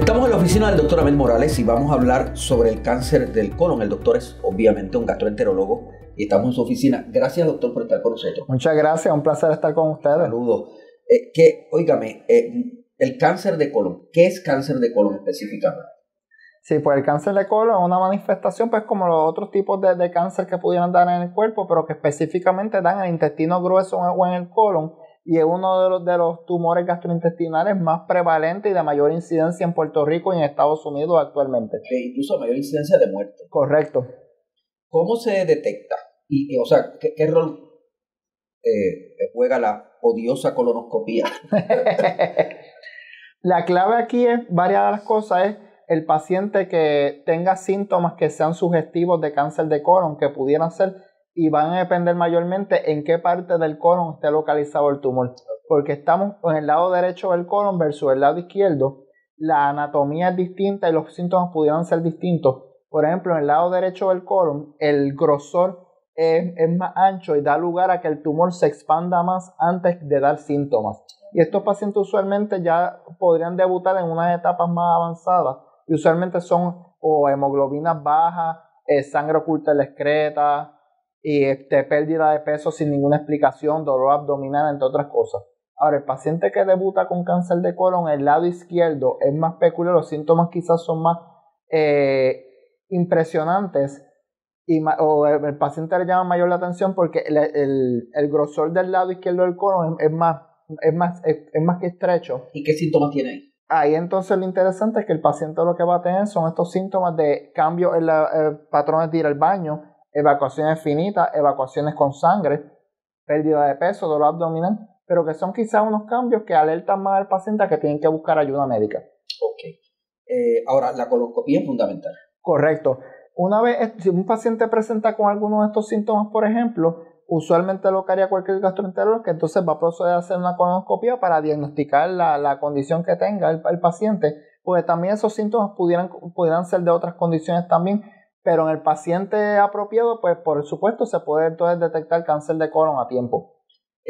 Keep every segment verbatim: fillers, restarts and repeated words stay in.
Estamos en la oficina del doctor Abel Morales y vamos a hablar sobre el cáncer del colon. El doctor es obviamente un gastroenterólogo y estamos en su oficina. Gracias, doctor, por estar con nosotros. Muchas gracias, un placer estar con ustedes. Saludos. Eh, que, óigame, eh, el cáncer de colon, ¿qué es cáncer de colon específicamente? Sí, pues el cáncer de colon es una manifestación, pues como los otros tipos de, de cáncer que pudieran dar en el cuerpo, pero que específicamente dan en el intestino grueso o en el colon, y es uno de los, de los tumores gastrointestinales más prevalentes y de mayor incidencia en Puerto Rico y en Estados Unidos actualmente. Que incluso mayor incidencia de muerte. Correcto. ¿Cómo se detecta? Y, y o sea, ¿qué, qué rol eh, juega la odiosa colonoscopía? La clave aquí es, varias de las cosas, es el paciente que tenga síntomas que sean sugestivos de cáncer de colon, que pudieran ser, y van a depender mayormente en qué parte del colon esté localizado el tumor. Porque estamos en el lado derecho del colon versus el lado izquierdo, la anatomía es distinta y los síntomas pudieran ser distintos. Por ejemplo, en el lado derecho del colon, el grosor es, es más ancho y da lugar a que el tumor se expanda más antes de dar síntomas. Y estos pacientes usualmente ya podrían debutar en unas etapas más avanzadas. Y usualmente son o hemoglobinas bajas, eh, sangre oculta en la excreta, y este, pérdida de peso sin ninguna explicación, dolor abdominal, entre otras cosas. Ahora, el paciente que debuta con cáncer de colon, el lado izquierdo es más peculiar, los síntomas quizás son más eh, impresionantes, y ma o el, el paciente le llama mayor la atención porque el, el, el grosor del lado izquierdo del colon es, es más es más es, es más que estrecho. ¿Y qué síntomas tiene ahí? Ahí entonces lo interesante es que el paciente lo que va a tener son estos síntomas de cambio en los eh, patrones de ir al baño, evacuaciones finitas, evacuaciones con sangre, pérdida de peso, dolor abdominal, pero que son quizás unos cambios que alertan más al paciente a que tienen que buscar ayuda médica. Ok. Eh, ahora, la colonoscopia es fundamental. Correcto. Una vez, si un paciente presenta con alguno de estos síntomas, por ejemplo, usualmente lo que haría cualquier gastroenterólogo es que entonces va a proceder a hacer una colonoscopia para diagnosticar la, la condición que tenga el, el paciente, porque también esos síntomas pudieran, pudieran ser de otras condiciones también, pero en el paciente apropiado, pues por supuesto se puede entonces detectar cáncer de colon a tiempo.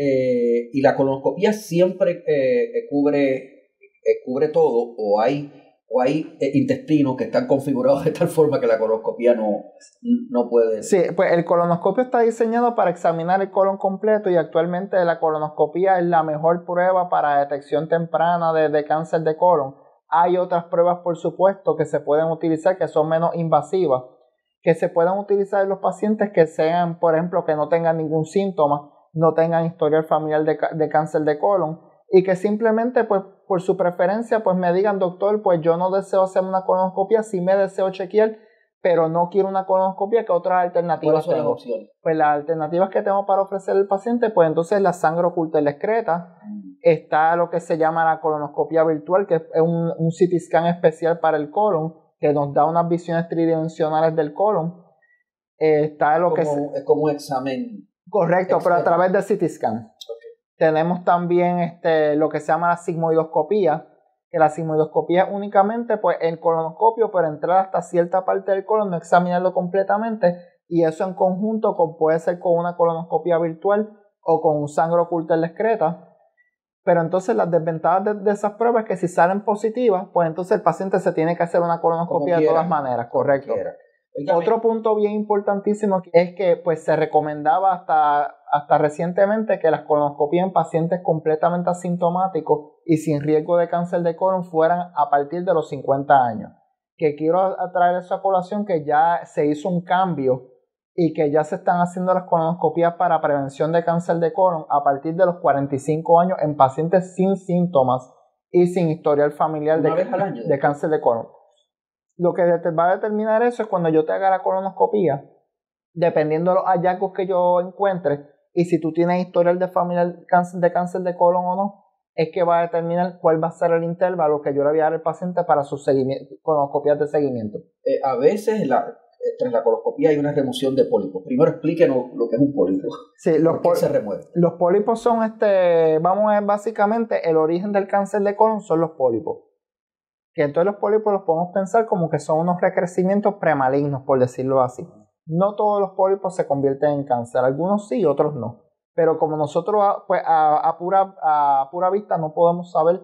Eh, ¿Y la colonoscopia siempre eh, cubre, eh, cubre todo o hay... o hay eh, intestinos que están configurados de tal forma que la colonoscopia no, no puede... Sí, pues el colonoscopio está diseñado para examinar el colon completo y actualmente la colonoscopia es la mejor prueba para detección temprana de, de cáncer de colon. Hay otras pruebas, por supuesto, que se pueden utilizar que son menos invasivas, que se pueden utilizar en los pacientes que sean, por ejemplo, que no tengan ningún síntoma, no tengan historial familiar de, de cáncer de colon, y que simplemente, pues, por su preferencia, pues me digan, doctor, pues yo no deseo hacer una colonoscopia, sí me deseo chequear, pero no quiero una colonoscopia, ¿qué otras alternativas tengo? ¿Cuáles son las opciones? Pues las alternativas que tengo para ofrecer al paciente, pues entonces la sangre oculta en la excreta, mm. está lo que se llama la colonoscopia virtual, que es un, un C T scan especial para el colon, que nos da unas visiones tridimensionales del colon. Eh, está lo como, que es como un examen. Correcto, externo. pero a través del C T scan. Okay. Tenemos también este, lo que se llama la sigmoidoscopía, que la sigmoidoscopía es únicamente pues, el colonoscopio, pero entrar hasta cierta parte del colon, no examinarlo completamente, y eso en conjunto con, puede ser con una colonoscopia virtual o con un sangre oculta en la excreta. Pero entonces las desventajas de, de esas pruebas es que si salen positivas, pues entonces el paciente se tiene que hacer una colonoscopia de todas maneras, correcto. Otro punto bien importantísimo es que pues se recomendaba hasta, hasta recientemente que las colonoscopias en pacientes completamente asintomáticos y sin riesgo de cáncer de colon fueran a partir de los cincuenta años. Que quiero traer eso a colación que ya se hizo un cambio y que ya se están haciendo las colonoscopías para prevención de cáncer de colon a partir de los cuarenta y cinco años en pacientes sin síntomas y sin historial familiar de, año, de cáncer de colon. Lo que va a determinar eso es cuando yo te haga la colonoscopía, dependiendo de los hallazgos que yo encuentre y si tú tienes historial de familiar de cáncer de colon o no, es que va a determinar cuál va a ser el intervalo que yo le voy a dar al paciente para sus colonoscopias de seguimiento. Eh, a veces la, tras la colonoscopia hay una remoción de pólipos. Primero explíquenos lo que es un pólipo. Sí, los ¿Por qué se remueve? Los pólipos son, este, vamos a ver básicamente, el origen del cáncer de colon son los pólipos. Que entonces los pólipos los podemos pensar como que son unos recrecimientos premalignos, por decirlo así. No todos los pólipos se convierten en cáncer, algunos sí, otros no. Pero como nosotros pues, a, a, pura, a pura vista no podemos saber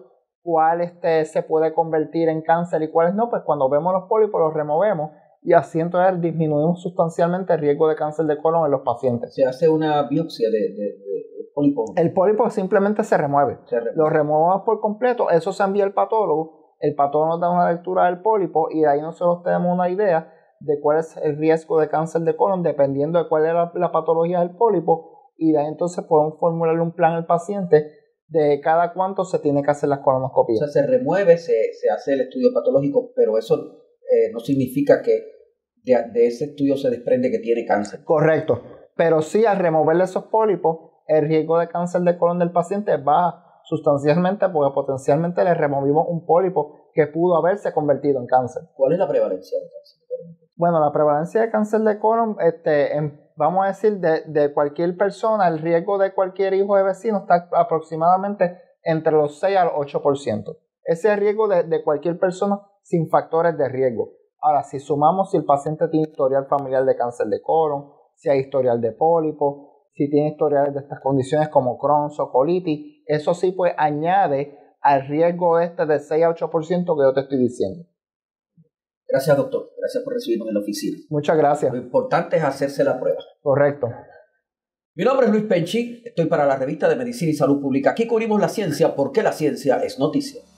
cuál este, se puede convertir en cáncer y cuáles no, pues cuando vemos los pólipos los removemos y así entonces disminuimos sustancialmente el riesgo de cáncer de colon en los pacientes. Se hace una biopsia de, de, de, de pólipo. El pólipo simplemente se remueve. se remueve. Lo removemos por completo, eso se envía al patólogo, el patólogo nos da una lectura del pólipo y de ahí nosotros tenemos una idea de cuál es el riesgo de cáncer de colon dependiendo de cuál es la, la patología del pólipo y de ahí entonces podemos formularle un plan al paciente de cada cuánto se tiene que hacer las colonoscopías. O sea, se remueve, se, se hace el estudio patológico, pero eso eh, no significa que de, de ese estudio se desprende que tiene cáncer. Correcto, pero sí al removerle esos pólipos, el riesgo de cáncer de colon del paciente baja sustancialmente porque potencialmente le removimos un pólipo que pudo haberse convertido en cáncer. ¿Cuál es la prevalencia de cáncer de colon? Bueno, la prevalencia de cáncer de colon, este, en, vamos a decir, de, de cualquier persona, el riesgo de cualquier hijo de vecino está aproximadamente entre los seis al ocho por ciento. Ese es el riesgo de, de cualquier persona sin factores de riesgo. Ahora, si sumamos si el paciente tiene historial familiar de cáncer de colon, si hay historial de pólipo, si tiene historiales de estas condiciones como Crohn's o colitis, eso sí pues añade al riesgo este del seis a ocho por ciento que yo te estoy diciendo. Gracias, doctor. Gracias por recibirnos en la oficina. Muchas gracias. Lo importante es hacerse la prueba. Correcto. Mi nombre es Luis Penchi. Estoy para la revista de Medicina y Salud Pública. Aquí cubrimos la ciencia porque la ciencia es noticia.